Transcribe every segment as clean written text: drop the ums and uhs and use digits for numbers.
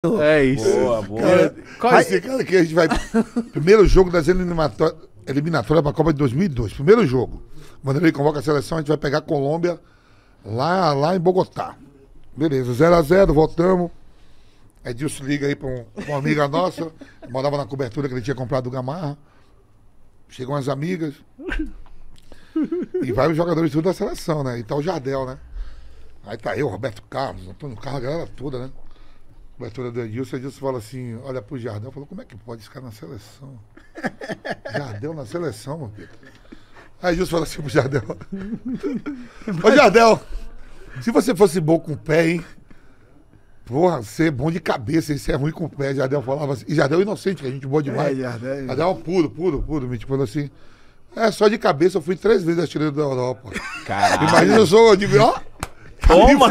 É isso. Boa, boa. Cara, esse cara aqui a gente vai... Primeiro jogo das eliminatórias para a Copa de 2002. Primeiro jogo. Vanderlei convoca a seleção, a gente vai pegar a Colômbia lá em Bogotá. Beleza, 0x0, voltamos. Edilson liga aí pra uma amiga nossa, mandava na cobertura que ele tinha comprado do Gamarra. Chegam as amigas. E vai os jogadores tudo da seleção, né? E tá o Jardel, né? Aí tá eu, Roberto Carlos, Antônio Carlos, a galera toda, né? Cobertura do Edilson fala assim, olha pro Jardel, falou, como é que pode esse cara na seleção? Jardel na seleção, meu filho. Aí Edilson fala assim pro Jardel. Ô Jardel, se você fosse bom com o pé, hein? Porra, você é bom de cabeça, isso é ruim com o pé. Jardel falava assim. E Jardel é inocente, que a gente boa demais. Jardel é puro. Me falou assim. Só de cabeça eu fui 3 vezes artilheiro da Europa. Caralho. Imagina, eu digo, ó. Toma,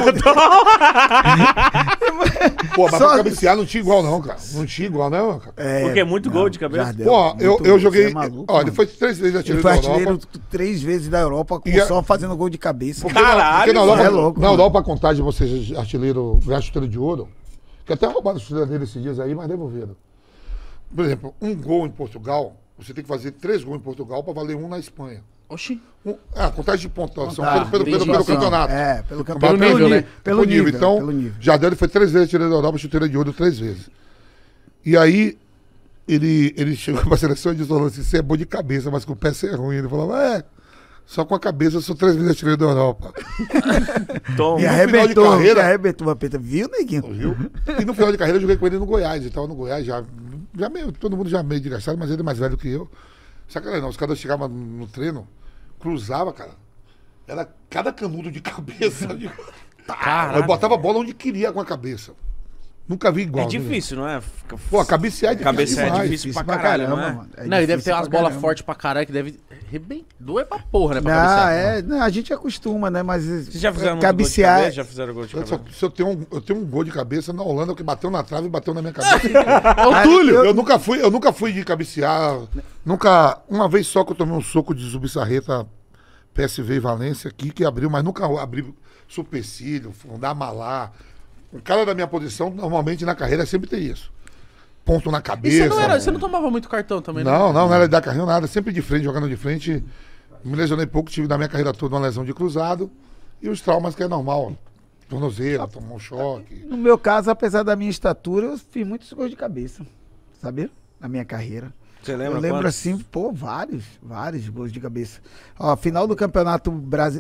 Pô, mas pra cabecear não tinha igual, não, cara. Não tinha igual, não, cara. Porque é muito gol de cabeça. Jardel, Pô, eu joguei. é maluco, ó, ele foi 3 vezes Ele artilheiro foi da artilheiro Europa. 3 vezes da Europa, só fazendo gol de cabeça. Caralho, Porque na Europa, é louco, na mano. Europa a contagem de você artilheiro, ganhar chuteiro de ouro, que até roubaram o chuteiro dele esses dias aí, mas devolveram. Por exemplo, um gol em Portugal, você tem que fazer 3 gols em Portugal para valer 1 na Espanha. Oxi. A contagem de pontuação pelo pontuação. campeonato. Pelo campeonato. Pelo nível, né? Pelo nível. Então, pelo nível. Jardel ele foi 3 vezes artilheiro da Europa, chuteiro de ouro 3 vezes. E aí, ele chegou pra seleção e disse assim, você é bom de cabeça, mas com o pé você é ruim. Ele falava, só com a cabeça eu sou 3 vezes artilheiro da Europa. Toma. E no final de arrebentou, carreira- arrebentou a peta. Viu, neguinho? Viu? E no final de carreira eu joguei com ele no Goiás. Ele tava no Goiás já meio, todo mundo já meio desgastado, mas ele é mais velho que eu. Sacanagem não, os caras chegavam no treino, cruzava, cara. Era cada canudo de cabeça. Eu botava a bola onde queria com a cabeça. Nunca vi igual. É difícil, não é? Pô, cabecear é difícil Cabecear é demais. difícil pra caralho, não é? mano. É Não, e deve difícil ter umas pra bolas caramba. fortes pra caralho que deve doer pra porra, né? Pra Não, cabecear. não, a gente acostuma, né? Mas Vocês já fizeram muito cabecear. gol de cabeça? Já fizeram gol de cabeça? Se eu tenho um gol de cabeça na Holanda que bateu na trave e bateu na minha cabeça. É o Túlio! Eu nunca fui de cabecear. Uma vez só que eu tomei um soco de Zubissarreta, PSV e Valência aqui, que abriu, mas nunca abri supercílio, fundar malar. Um cara da minha posição, normalmente na carreira, sempre tem isso. Ponto na E cabeça. você não tomava muito cartão também, né? Não era de dar carrinho, nada. Sempre de frente, jogando de frente. Me lesionei pouco, tive na minha carreira toda uma lesão de cruzado. E os traumas que é normal. Tornozeira, tomar um choque. No meu caso, apesar da minha estatura, eu fiz muitos gols de cabeça. Sabia? Na minha carreira. Você lembra Eu lembro quantos? assim, pô, vários gols de cabeça. Ó, final do campeonato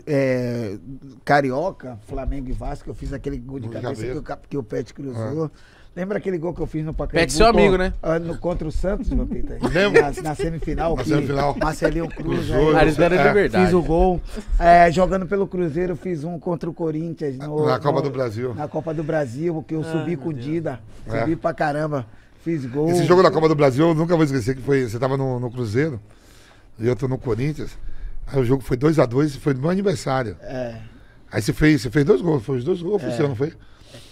carioca, Flamengo e Vasco, eu fiz aquele gol de Gol de cabeça que o Pet cruzou. Lembra aquele gol que eu fiz no Pacaembu? Pet seu amigo, né? Contra o Santos, meu Peter? Lembro. Na semifinal. Na que semifinal. Marcelinho Cruz. Cruzou. Ah, eles deram de verdade. Fiz o gol. Jogando pelo Cruzeiro, fiz um contra o Corinthians. Na Copa do Brasil. Na Copa do Brasil, que eu subi com o Dida. Subi pra caramba. Fiz gol. Esse jogo da Copa do Brasil, eu nunca vou esquecer que foi. Você tava no Cruzeiro e eu tô no Corinthians. Aí o jogo foi 2x2 e foi no meu aniversário. Aí você fez 2 gols, foi os 2 gols, foi seu, não foi?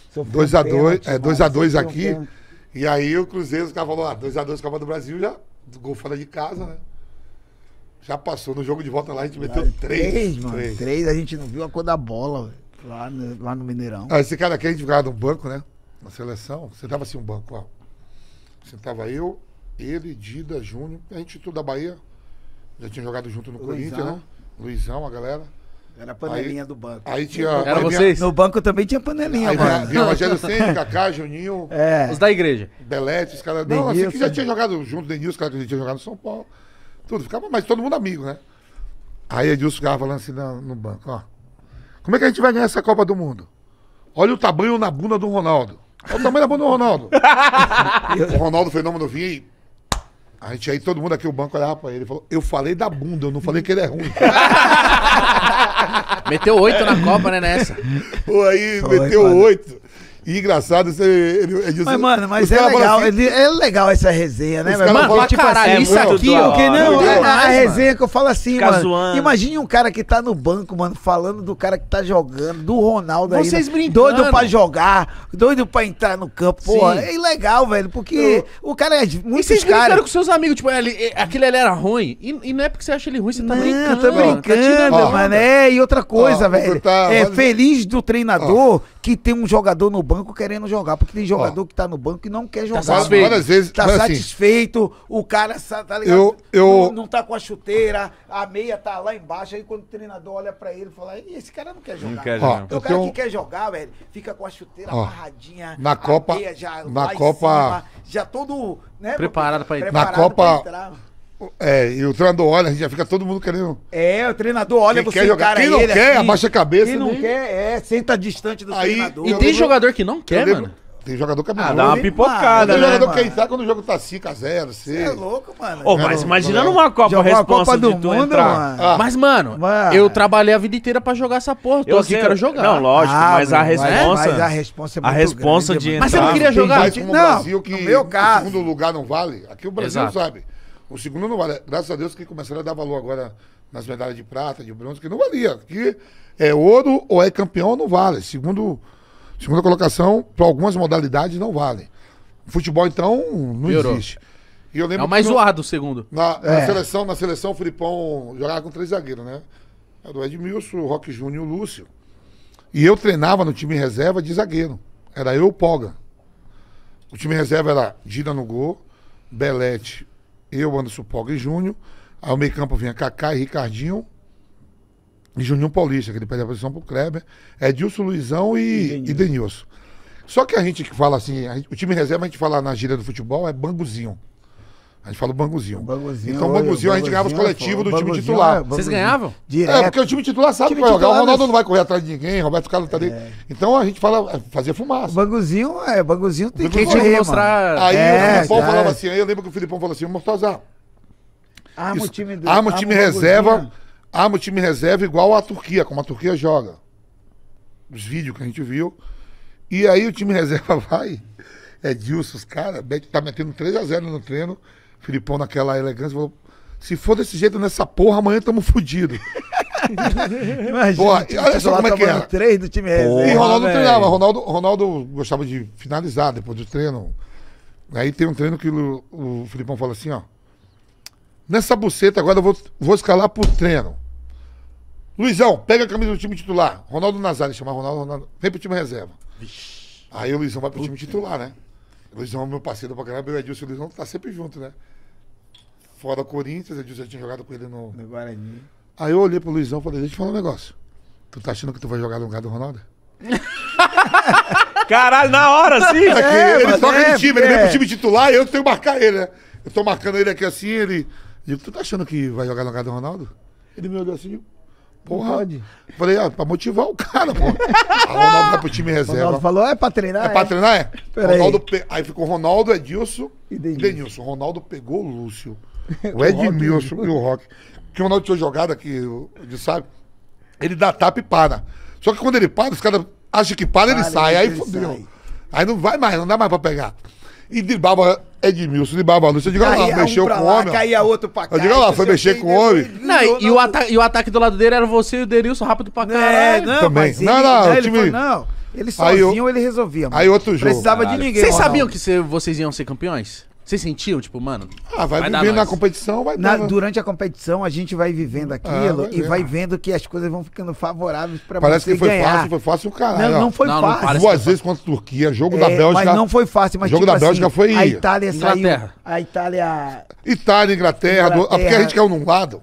2x2 aqui. E aí o Cruzeiro, os caras falaram, 2x2 Copa do Brasil, já, gol fora de casa, né? Já passou. No jogo de volta lá, a gente meteu 3. Mano. 3, a gente não viu a cor da bola, velho, lá no Mineirão. Esse cara aqui, a gente ficava no banco, né? Na seleção. Você tava assim, um banco, ó. Sentava eu, ele, Dida, Júnior, a gente tudo da Bahia. Já tinha jogado junto no Corinthians, né? Luizão, a galera. Era a panelinha do banco. Aí tinha. Era aí vocês? No banco também tinha panelinha, Aí mano. vinha Rogério Senna, Kaká, Juninho, Os da igreja. Belete, os caras. Não, assim Denilson. que já tinha jogado junto, Denilson, os caras que a gente tinha jogado no São Paulo. Tudo, ficava, mas todo mundo amigo, né? Aí Edilson ficava falando assim no banco, ó. Como é que a gente vai ganhar essa Copa do Mundo? Olha o tamanho na bunda do Ronaldo. Olha o tamanho da bunda do Ronaldo. O Ronaldo Fenômeno vinha e. A gente aí, todo mundo aqui, o banco olhava pra ele e falou: eu falei da bunda, eu não falei que ele é ruim. Meteu 8 na Copa, né, nessa? Pô, aí Foi, meteu mano. 8. E engraçado, Edilson. Mas, mano, os é caras falam legal, assim, é legal essa resenha, né, Os meu caras irmão? falam, Tipo caralho, assim, isso muito aqui, da ó. porque hora. não, Muito a demais, resenha que eu falo assim, Ficar mano. zoando. Imagine um cara que tá no banco, mano, falando do cara que tá jogando, do Ronaldo aí. Vocês brincando. Doido pra jogar, doido pra entrar no campo. Pô, Sim. é ilegal, velho, porque o cara é E muitos vocês brincaram caras. com seus amigos, tipo, aquele ali era ruim. E não é porque você acha ele ruim, você tá Não, brincando. tô brincando, Ó, mano. E outra coisa, ó, velho. você tá- Feliz do treinador que tem um jogador no banco querendo jogar, porque tem jogador que tá no banco e não quer jogar. satisfeito. Várias vezes, Tá mas assim, satisfeito, o cara, tá ligado? Eu- Não tá com a chuteira, a meia tá lá embaixo, aí quando o treinador olha pra ele, fala, "Ih, esse cara não quer jogar. Não quer Ó, jogar. Então, o eu cara tenho- que quer jogar, velho, fica com a chuteira Ó, amarradinha. na a Copa- meia já na lá em Copa- cima, já todo, né? Preparado pra entrar. Na preparado Copa- pra entrar. e o treinador olha, a gente já fica todo mundo querendo. O treinador olha Quem você quer jogar, encara quem não ele quer, assim, abaixa a cabeça, Quem não né? quer, senta distante do Aí, treinador. E eu tem lembro- jogador que não Eu quer, lembro- mano. Tem jogador que é Ah, melhor. dá uma Hein, pipocada, Tem né? jogador mano? que entrar quando o jogo tá 5-0, Você é 6. louco, mano. Ô, mas imagina não. numa Copa a Jogou a responsa Copa do de tu Mundo, entrar. mano. Ah. Mas, mano, Mano. eu trabalhei a vida inteira pra jogar essa porra. Tô aqui, sei, quero jogar. Não, lógico, mas a responsa... Mas a responsa é a muito responsa grande, de mano. Mas você não queria Tem jogar? país como o Não, Brasil que no meu caso. o segundo lugar não vale. Aqui o Brasil Exato. sabe. O segundo não vale. Graças a Deus que começaram a dar valor agora nas medalhas de prata, de bronze, que não valia. Aqui é ouro ou é campeão ou não vale. Segunda colocação, para algumas modalidades, não vale. Futebol, então, não Piorou. existe. E eu É lembro o mais que no- zoado, o segundo. na seleção, o Filipão jogava com 3 zagueiros, né? Era o Edmilson, o Roque Júnior e o Lúcio. E eu treinava no time reserva de zagueiro. Era eu e o Polga. O time reserva era Gira no gol, Belete, eu, Anderson Polga e Júnior. Aí o meio campo vinha Kaká e Ricardinho. E Juninho Paulista, que ele pede a posição pro Kleber. Edilson, Luizão e Denilson. Só que a gente que fala assim, o time reserva a gente fala na gíria do futebol é banguzinho. A gente fala banguzinho. Banguzinho, Então, olha, banguzinho a gente ganhava os banguzinho, coletivos do pô, time banguzinho titular. é- Vocês ganhavam? Direto. É, porque o time titular sabe Time que vai jogar. O titular, Ronaldo né? não vai correr atrás de ninguém, Roberto Carlos tá ali. Então a gente fazia fumaça. Banguzinho tem Quem que tinha que correr, mostrar- mano. Aí o Filipão já falava é. assim, aí eu lembro que o Filipão falou assim, Mortozar, Arma o isso, time arma o time banguzinho. reserva, arma o time reserva igual a Turquia, como a Turquia joga. Os vídeos que a gente viu. E aí o time reserva vai, Edilson, os caras, tá metendo 3-0 no treino, Filipão naquela elegância falou, se for desse jeito nessa porra, amanhã tamo fudidos. Imagina, Porra, o time olha só titular como é que tomando era. 3 do time E reserva. Ronaldo velho. treinava. Ronaldo gostava de finalizar depois do treino. Aí tem um treino que o Filipão fala assim, ó. Nessa buceta agora eu vou escalar pro treino. Luizão, pega a camisa do time titular. Ronaldo Nazário, chama Ronaldo, vem pro time reserva. Aí o Luizão vai pro time titular, né? O Luizão é meu parceiro pra caramba, eu e o Edilson e o Luizão tá sempre junto, né? Fora o Corinthians, o Edilson já tinha jogado com ele no... No Guarani. Aí eu olhei pro Luizão e falei, deixa eu te falar um negócio. Tu tá achando que tu vai jogar no lugar do Ronaldo? Caralho, na hora, assim. É que ele mas toca é, de time, ele vem é. pro time titular e eu tenho que marcar ele, né? Eu tô marcando ele aqui assim, ele. Digo, tu tá achando que vai jogar no lugar do Ronaldo? Ele me olhou assim, porra. pode. Falei, pra motivar o cara, pô. A Ronaldo vai pro time reserva. Ronaldo falou, é pra treinar. É pra treinar, é? Peraí. Aí ficou Ronaldo, Edilson E e Denilson. Denilson. Ronaldo pegou o Lúcio, o Edmilson e o Roque. Que o Ronaldo tinha jogado aqui, sabe? Ele dá tapa e para. Só que quando ele para, os caras acham que para, ele Para, sai. Aí ele fodeu. sai. Aí não vai mais, não dá mais pra pegar. E driblava Edmilson, driblava Lúcio. Eu digo, olha lá, Caía mexeu um pra com o lá, homem. ó. caía outro pra cá. Eu digo, olha lá, não foi sei mexer quem, com o homem. depois Não, virou, e o ataque do lado dele era você e o Denilson, rápido pra caralho. Não, Também. mas Não, ele, não, o ele time- foi, não. Ele Aí sozinho ele resolvia. mano. Aí outro jogo. Precisava de Caralho. ninguém. Vocês Ronaldo. sabiam que vocês iam ser campeões? Vocês sentiam, tipo, mano... Ah, vai Vai dar vivendo na nós. competição, vai Na- dando. durante a competição, a gente vai vivendo aquilo vai e vendo. vai vendo que as coisas vão ficando favoráveis pra Parece você que foi ganhar. fácil o caralho. Não, ó. não foi Não, não fácil. parece. Duas vezes contra a Turquia, jogo da É, Bélgica. mas não foi fácil. Mas jogo tipo da Bélgica assim, foi a Itália Inglaterra. saiu. A Itália. Itália, Inglaterra. Porque a Inglaterra. gente caiu num lado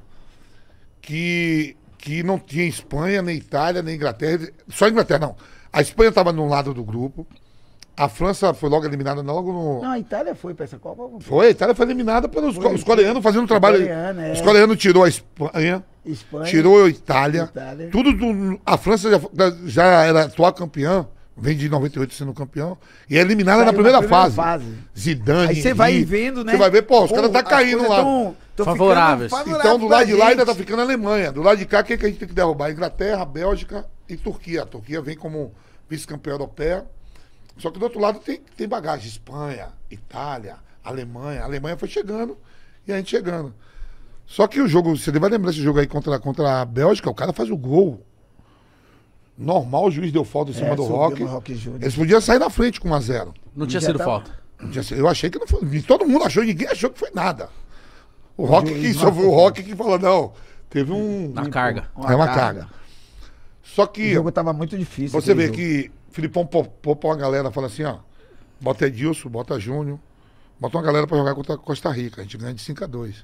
que não tinha Espanha, nem Itália, nem Inglaterra. Só Inglaterra, não. A Espanha estava num lado do grupo. A França foi logo eliminada logo no. Não, a Itália foi pra essa Copa. Foi, a Itália foi eliminada pelos os coreanos fazendo um trabalho. Coreano, é. Os coreanos tirou a Espanha, Espanha. tirou a Itália. Itália. Tudo a França já era atual campeã, vem de 98 sendo campeão, e é eliminada na Saiu primeira fase. Zidane. Aí você vai Henry. vendo, né? Você vai ver, pô, os caras tá as caindo coisas lá. tão Favoráveis. ficando Então, do lado de lá pra ainda tá gente. ficando a Alemanha. Do lado de cá, quem que a gente tem que derrubar? Inglaterra, Bélgica e Turquia. A Turquia vem como vice-campeã europeia. Só que do outro lado tem bagagem. Espanha, Itália, Alemanha. A Alemanha foi chegando e a gente chegando. Só que o jogo, você vai lembrar esse jogo aí contra a Bélgica, o cara faz o gol. Normal, o juiz deu falta em cima do subiu Roque. no Roque Júnior. Eles podiam sair na frente com 1-0. Não tinha Já sido tava- falta. Eu achei que não foi. Todo mundo achou, ninguém achou que foi nada. O Roque juiz só foi o marcou. Roque que falou, não. Teve um. Na carga. É uma carga. Só O que jogo tava muito difícil. você aquele vê jogo. que Filipão pôs uma galera, fala assim, ó, bota Edilson, bota Júnior, bota uma galera pra jogar contra a Costa Rica. A gente ganha de 5-2.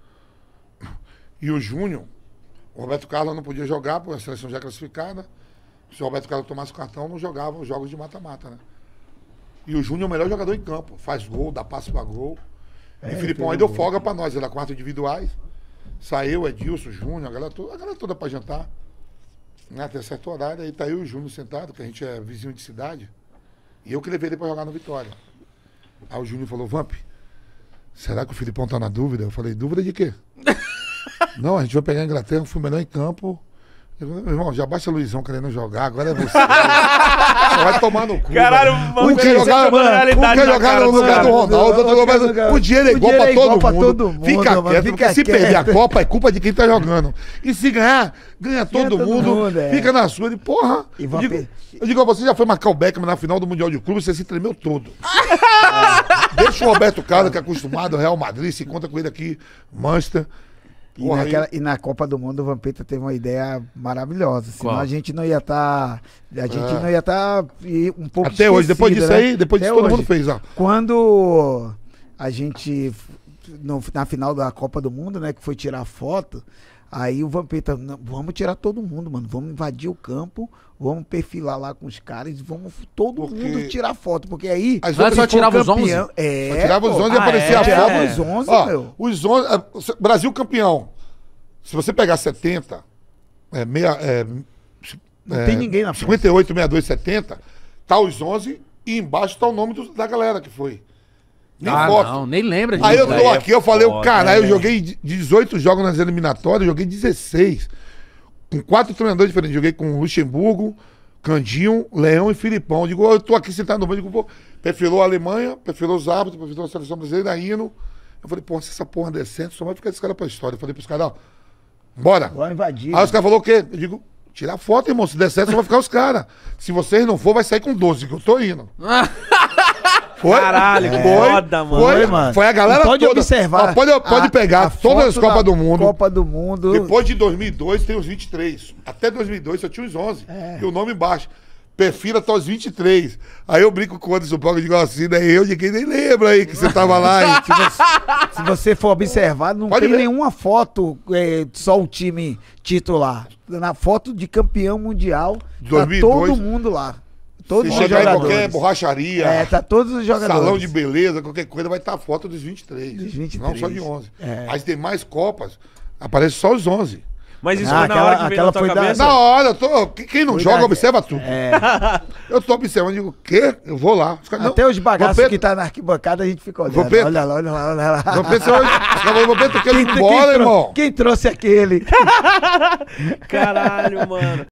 E o Júnior, o Roberto Carlos não podia jogar, porque a seleção já classificada. Se o Roberto Carlos tomasse o cartão, não jogava os jogos de mata-mata, né? E o Júnior é o melhor jogador em campo. Faz gol, dá passe pra gol. E o Filipão aí deu folga pra nós. Era 4 individuais. Saiu Edilson, Júnior, a galera toda pra jantar. Né? Tem certo horário. Aí tá aí o Júnior sentado, que a gente é vizinho de cidade. E eu que levei ele pra jogar no Vitória. Aí o Júnior falou, Vamp, será que o Filipão tá na dúvida? Eu falei, dúvida de quê? Não, a gente vai pegar a Inglaterra, fui melhor em campo. Eu falei, meu irmão, já basta o Luizão querendo jogar, agora é você. Vai tomar no cu. Caralho, mano, um quer jogar no lugar do Ronaldo, o dinheiro é igual pra todo mundo. Fica quieto, porque se perder a Copa é culpa de quem tá jogando. E se ganhar, ganha todo mundo. Fica na sua. E, porra, eu digo a você, já foi marcar o Beckham na final do Mundial de Clube, você se tremeu todo. Deixa o Roberto Carlos, que é acostumado, Real Madrid, se conta com ele aqui, Manchester. E na Copa do Mundo o Vampeta teve uma ideia maravilhosa. Senão Qual? a gente não ia estar. Um pouco até hoje, depois disso, né? aí, depois disso todo mundo fez, ó. Quando a gente, na final da Copa do Mundo, né, que foi tirar foto, aí o Vampeta, vamos tirar todo mundo, mano. Vamos invadir o campo, vamos perfilar lá com os caras, vamos mundo tirar foto, porque aí... As outras só tirava os 11? Só tirava os 11 e aparecia a foto. Tirava os 11, ó, meu. Os 11, Brasil campeão. Se você pegar 70, Não tem ninguém na frente. 58, 62, 70, tá os 11 e embaixo tá o nome da galera que foi. Nem foto. Não, nem lembra disso. Aí eu tô aqui, eu falei, foda, caralho, eu joguei 18 jogos nas eliminatórias, joguei 16. Com 4 treinadores diferentes. Joguei com Luxemburgo, Candinho, Leão e Filipão. Eu digo, eu tô aqui sentado no banco, digo, pô, perfilou a Alemanha, perfilou os árbitros, perfilou a seleção brasileira, indo. Eu falei, pô, se essa porra der certo, só vai ficar esse cara pra história. Eu falei pros caras, ó, bora. Vamos invadir. Aí os caras falaram o quê? Eu digo, tirar foto, irmão, se der certo, só vai ficar os caras. Se vocês não for, vai sair com 12, que eu tô indo. Foi? Caralho, que foda, mano. Foi, mano. Foi a galera pode toda. observar. Ó, pode pegar todas as Copas do Mundo. Copa do Mundo. Depois de 2002 tem os 23. Até 2002 só tinha os 11. E o nome embaixo. Perfila até os 23. Aí eu brinco com o Anderson Paulo e digo assim, daí eu de quem nem lembra aí que você tava lá. E, se você for observar, não Pode tem ver. nenhuma foto só o time titular. Na foto de campeão mundial, 2002, tá todo mundo lá. Todos se os chegar em jogadores. qualquer borracharia, Tá todos os jogadores. salão de beleza, qualquer coisa, vai estar a foto dos 23. Dos 23. Não só de 11. É. As demais Copas, aparece só os 11. Mas isso Ah, foi na hora que veio aquela na tua foi da- cabeça? Na hora, quem não Foi joga, da- observa tudo. Eu tô observando, digo, o quê? Eu vou lá. Os caras, não, Até os bagaços Vampeta- que tá na arquibancada a gente fica olhando. Vampeta- Olha lá, olha lá, olha lá. Vampeta quer ir embora, irmão. Quem trouxe aquele? Caralho, mano.